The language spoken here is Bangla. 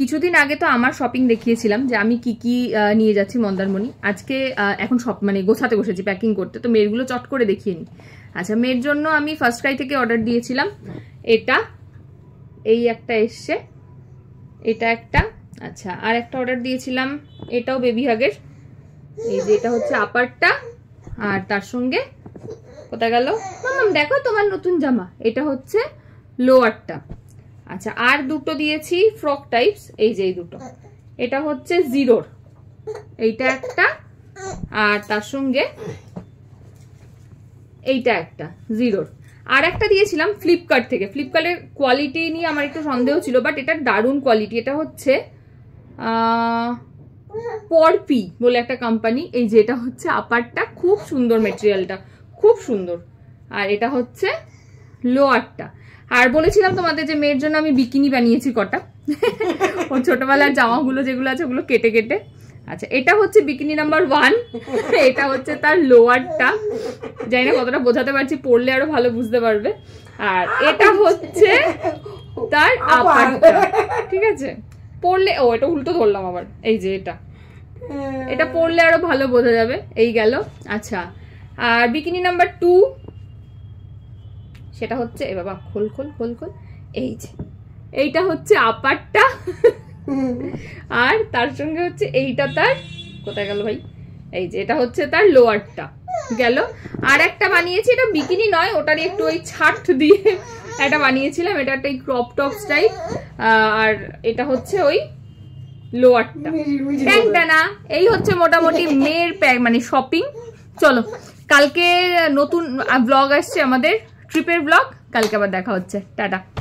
কিছুদিন আগে তো আমার শপিং দেখিয়েছিলাম যে আমি কি কি নিয়ে যাচ্ছি মন্দারমণি। আজকে এখন সব মানে গোছাতে বসেছি, প্যাকিং করতে। তো মেয়েরগুলো চট করে দেখিয়ে নিই। আচ্ছা, মেয়ের জন্য আমি ফার্স্ট ক্রাই থেকে অর্ডার দিয়েছিলাম এটা, এই একটা এসছে, এটা একটা। আচ্ছা, আর একটা অর্ডার দিয়েছিলাম, এটাও বেবি হাগের। এই যে এটা হচ্ছে আপারটা, আর তার সঙ্গে কোথায় গেল মাম্মাম, দেখো তোমার নতুন জামা, এটা হচ্ছে লোয়ারটা। আচ্ছা, আর দুটো দিয়েছি ফ্রক টাইপস, এই যে এই দুটো, এটা হচ্ছে জিরোর, এইটা একটা, আর তার সঙ্গে এইটা একটা জিরোর। আর একটা দিয়েছিলাম ফ্লিপকার্ট থেকে। ফ্লিপকার্টের কোয়ালিটি নিয়ে আমার একটু সন্দেহ ছিল, বাট এটা দারুণ কোয়ালিটি। এটা হচ্ছে পরপি বলে একটা কোম্পানি। এই যে এটা হচ্ছে আপারটা, খুব সুন্দর মেটেরিয়ালটা, খুব সুন্দর। আর এটা হচ্ছে লোয়ারটা। আর বলেছিলাম তোমাদের যে মেয়ের জন্য আমি বিকিনি বানিয়েছি কটা, ওর ছোটবেলার জামাগুলো যেগুলো আছে ওগুলো কেটে কেটে। আচ্ছা, এটা হচ্ছে বিকিনি নাম্বার 1, এটা হচ্ছে তার লোয়ারটা। জানি না কতটা বোঝাতে পারছি, পরলে আরো ভালো বুঝতে পারবে। আর এটা হচ্ছে তার আপারটা, ঠিক আছে? পরলে, ও এটা উল্টো ধরলাম আবার, এই যে এটা পরলে আরো ভালো বোঝা যাবে। এই গেল। আচ্ছা, আর বিকিনি নাম্বার 2, সেটা হচ্ছে, এ বাবা খোল খোল খোল খোল, এই যে এইটা হচ্ছে আপারটা, আর তার সঙ্গে হচ্ছে এইটা তার, কোথায় গেল ভাই, এই যে এটা হচ্ছে তার লোয়ারটা গেল। আর একটা বানিয়েছি, এটা বিকিনি নয়, ওটারই একটু ওই ছাট দিয়ে একটা বানিয়েছিলাম, এটা একটা ক্রপ টপ স্টাইল। আর এটা হচ্ছে ওই লোয়ারটা। না, এই হচ্ছে মোটামুটি মেয়ের মানে শপিং। চলো, কালকে নতুন ব্লগ আসছে আমাদের, ট্রিপের ব্লগ। কালকে আবার দেখা হচ্ছে, টাটা।